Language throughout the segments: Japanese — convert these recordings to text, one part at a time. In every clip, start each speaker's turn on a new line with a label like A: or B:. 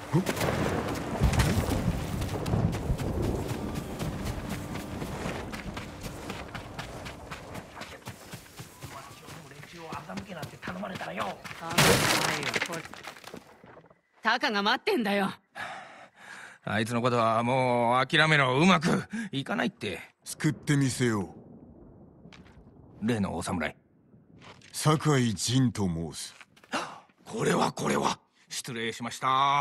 A: タカが待ってんだよ。
B: あいつのことはもう諦めろ。うまくいかないって。
C: 救ってみせよ
B: う。例のお侍、
C: 酒井仁と申す。
B: これは失礼しました。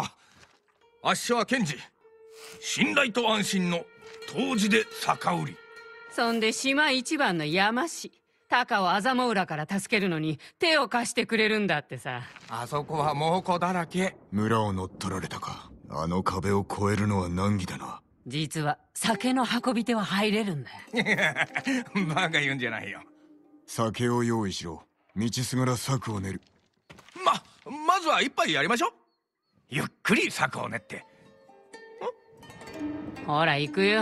B: あっしは検事、信頼と安心の当時で酒売り。
A: そんで島一番の山師タカをアザモ浦から助けるのに手を貸してくれるんだってさ。
B: あそこは猛虎だらけ。
C: 村を乗っ取られたか。あの壁を越えるのは難儀だな。
A: 実は酒の運び手は入れるんだよ。
B: バカ言うんじゃないよ。
C: 酒を用意しろ。道すがら策を練る。
B: まずは一杯やりましょう。ゆっくり策を練って。
A: ほら行くよ。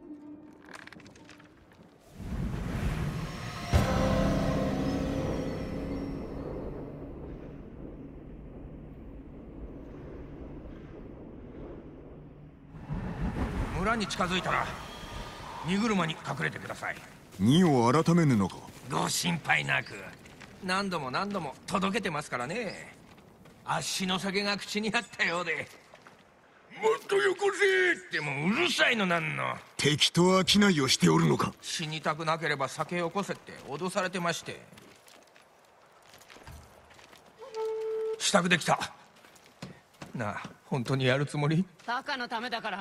B: 村に近づいたら荷車に隠れてください。
C: 荷を改めぬのか。
B: ご心配なく。何度も届けてますからね。あっしの酒が口にあったようで。もっとよこせってもうるさいのなんの。
C: 敵と商いをしておるのか。
B: 死にたくなければ酒よこせって脅されてまして。支度できた。なあ、本当にやるつもり？
A: タカのためだから。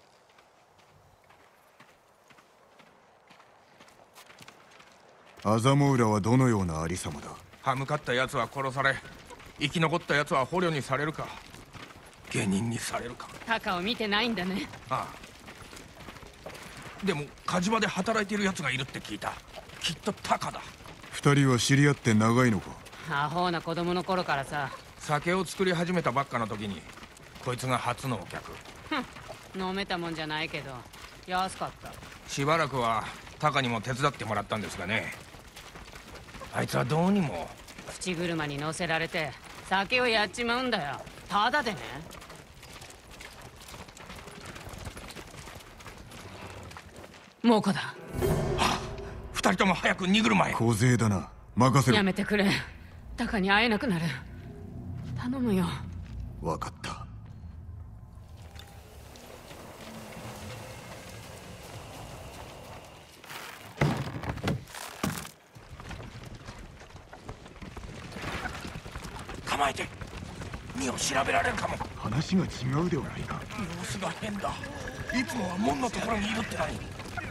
C: アザモ浦はどのようなありさまだ。
B: 歯向かった奴は殺され、生き残った奴は捕虜にされるか下人にされるか。
A: タカを見てないんだね。
B: ああ。でも火事場で働いている奴がいるって聞いた。きっとタカだ。
C: 二人は知り合って長いのか。
A: アホな子供の頃からさ。
B: 酒を作り始めたばっかの時にこいつが初のお客。
A: 飲めたもんじゃないけど安かった。
B: しばらくはタカにも手伝ってもらったんですがね。あいつはどうにも。
A: 口車に乗せられて酒をやっちまうんだよ。ただでね。猛虎だ。
B: 二人とも早く荷車へ。
C: 小勢だな。任せろ。
A: やめてくれ。タカに会えなくなる。頼むよ。
C: 分かった。
B: 構えて。荷を調べられるかも。
C: 話が違うではないか。
B: 様子が変だ。いつもは門のところにいるってのに。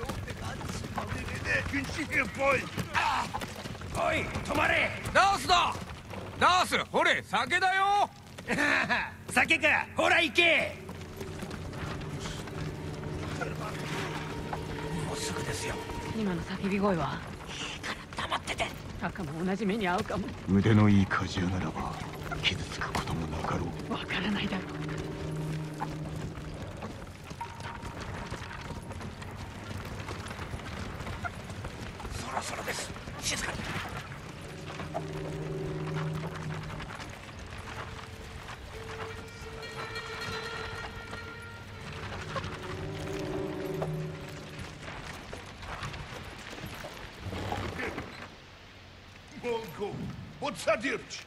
B: おい、止まれ。ナースだ。ナース、ほれ、酒だよ。酒か。ほら行け。もうすぐですよ。
A: 今の叫び声は。
B: いいから黙ってて。
A: タカも同じ目に遭うかも。
C: 腕のいい鍛冶屋ならば傷つくこともなかろう。
A: わからないだろう。
B: そろそろです。静かに。
D: Подсадивч!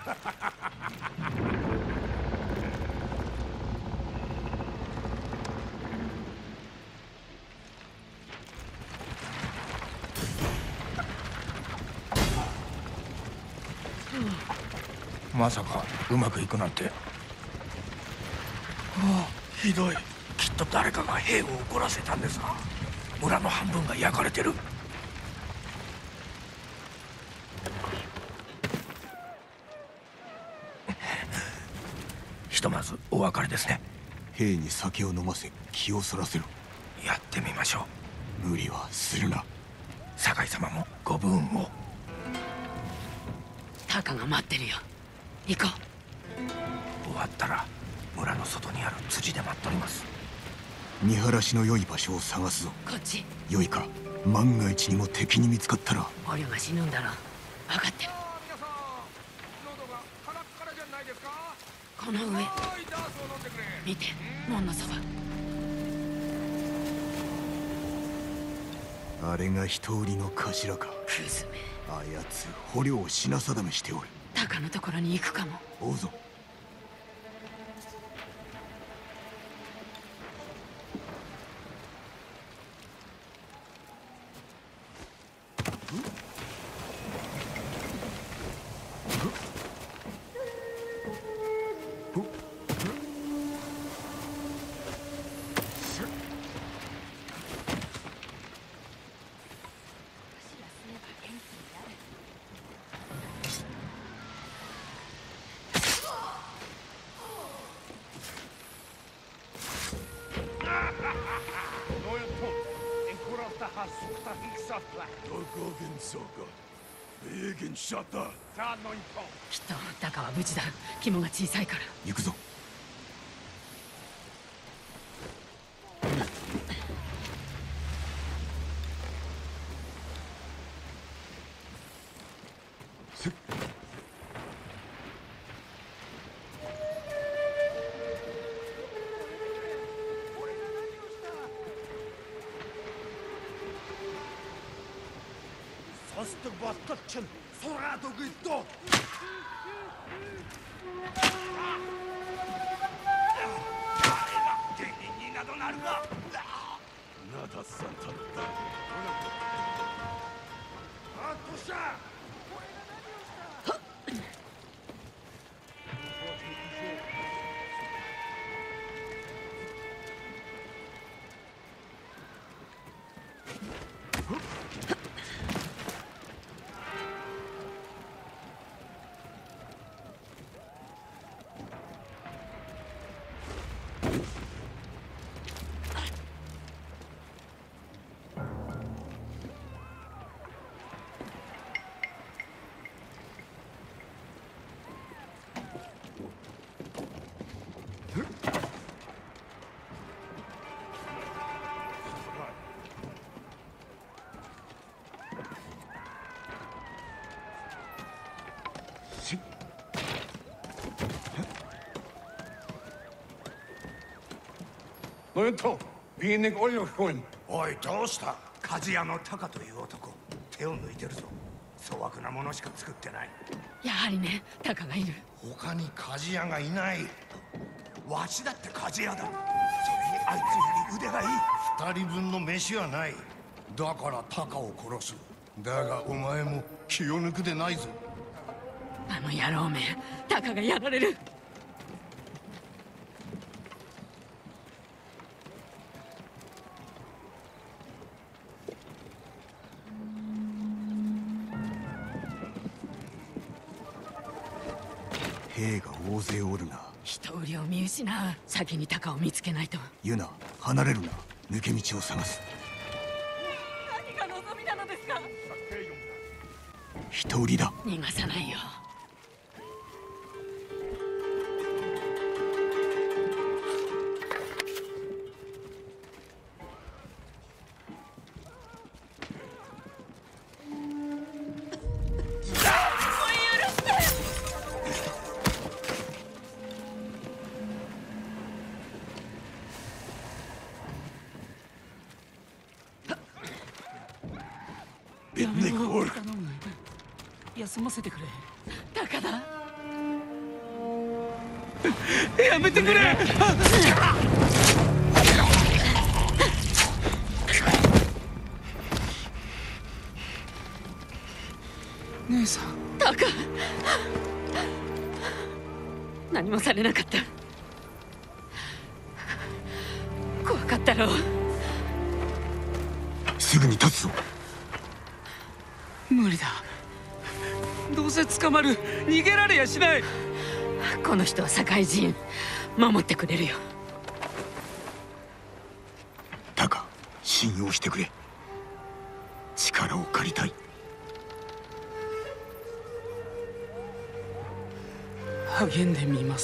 B: まさかうまくいくなんて。ひどい。きっと誰かが兵を怒らせたんですが、村の半分が焼かれてる。ひとまずお別れですね。
C: 兵に酒を飲ませ気をそらせろ。
B: やってみましょ
C: う。無理はするな。
B: 酒井様もご武運を。
A: タカが待ってるよ。行こ
B: う。終わったら村の外にある辻で待っております。
C: 見晴らしの良い場所を探すぞ。
A: こっち。
C: 良いか。万が一にも敵に見つかったら。
A: 捕虜が死ぬんだろ。分かってる。
B: 皆さん、喉がカラッカラじゃないですか。
A: この上見て、門のそば。
C: あれが人売りの頭か。
A: クズめ。
C: あやつ捕虜を品定めしておる。
A: タカのところに行くかも。
C: 追うぞ。
A: きっとタカは無事だ。肝が小さいから。
C: 行くぞ。
D: Состог болтол чинь сургаад өгье дөө. Надад санталта. Туша! 너희 또 비행기 올려고 있.
B: おい、どうした？鍛冶屋のタカという男、手を抜いてるぞ。粗悪なものしか作ってない。
A: やはりね、タカがいる。
B: 他に鍛冶屋がいない。わしだって鍛冶屋だ。それにあいつより腕がいい。二人分の飯はない。だからタカを殺す。だがお前も気を抜くでないぞ。
A: あの野郎め、タカがやられる。
C: 兵が大勢おるな。
A: 人売りを見失う。先にタカを見つけないと。
C: ユナ、離れるな。抜け道を探す。
A: 何が望みなのですか？
C: 人売りだ。
A: 逃がさないよ。休ませてくれ。タカだ。やめてくれ。姉さん。タカ。何もされなかった。怖かったろう。
C: すぐに立つぞ。
A: 無理だ。どうせ捕まる。逃げられやしない。この人は堺人。守ってくれるよ。
C: タカ、信用してくれ。力を借りたい。
A: 励んでみます。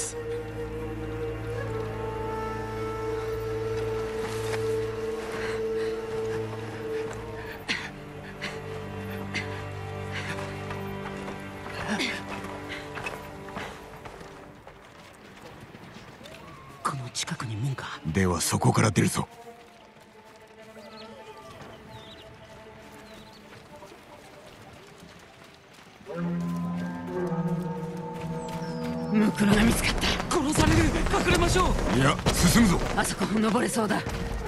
C: ではそこから出るぞ。
A: ムクロが見つかった。殺される。隠れましょう。
C: いや、進むぞ。
A: あそこ登れそうだ。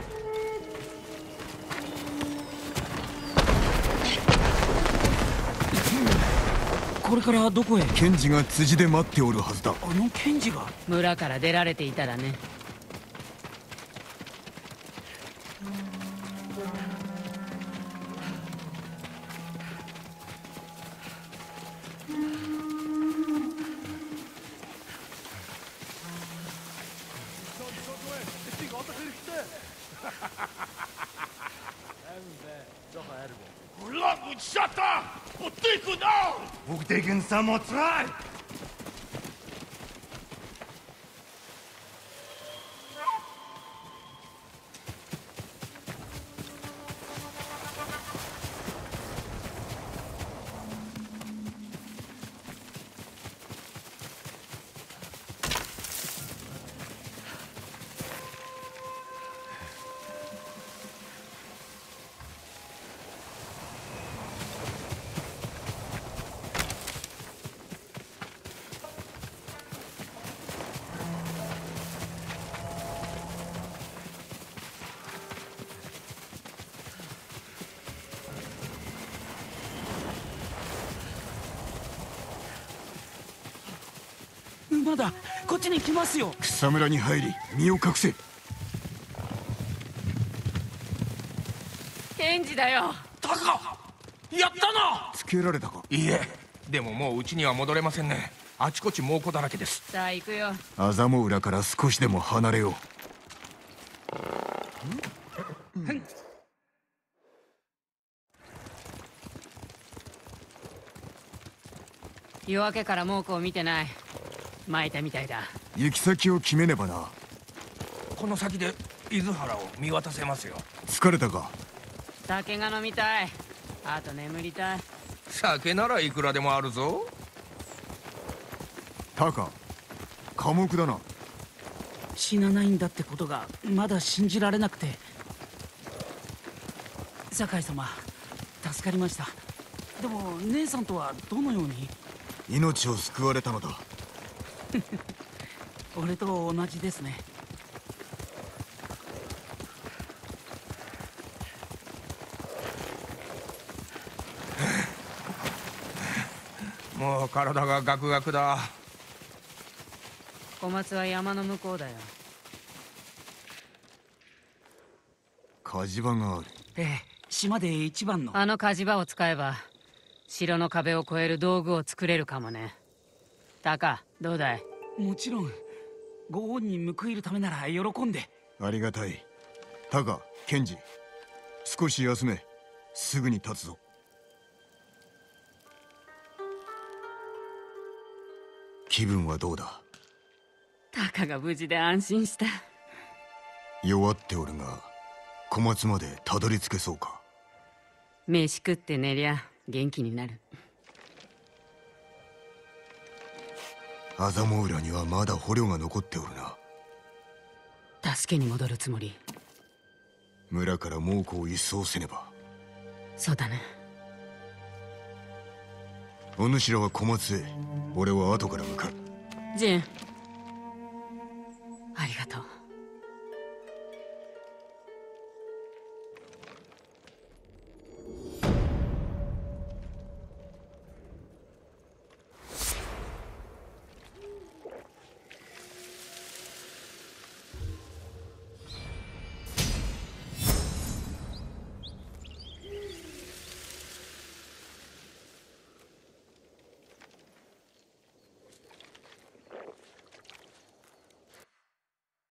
A: これからどこへ？
C: 検事が辻で待っておるはずだ。
A: あの検事が？村から出られていたらね。
B: Buktigen Samotrai!
A: まだこっちに来ますよ。
C: 草むらに入り身を隠せ。
A: 検事だよ。
E: タカ、やったな。
C: つけられたか？
E: いいえ、でももう家には戻れませんね。あちこち猛虎だらけです。
A: さあ行くよ。
C: アザモ浦から少しでも離れよう。
A: 夜明けから猛虎を見てない。巻いたみたいだ。
C: 行き先を決めねばな。
E: この先で伊豆原を見渡せますよ。
C: 疲れたか？
A: 酒が飲みたい。あと眠りたい。
E: 酒ならいくらでもあるぞ。
C: タカ、寡黙だな。
F: 死なないんだってことがまだ信じられなくて。酒井様、助かりました。でも姉さんとはどのように？
C: 命を救われたのだ。
F: 俺と同じですね。
E: もう体がガクガクだ。
A: 小松は山の向こうだよ。
C: 火事場がある。
F: ええ、島で一番の。
A: あの火事場を使えば城の壁を越える道具を作れるかもね。タカ、どうだい？
F: もちろんご恩に報いるためなら喜んで。
C: ありがたい。タカ、ケンジ、少し休め。すぐに立つぞ。気分はどうだ？
A: タカが無事で安心した。
C: 弱っておるが小松までたどり着けそうか？
A: 飯食って寝りゃ元気になる。
C: アザモ浦にはまだ捕虜が残っておるな。
A: 助けに戻るつもり。
C: 村から猛虎を一掃せねば。
A: そうだね。
C: お主らは小松へ、俺は後から向かう。
A: ジン、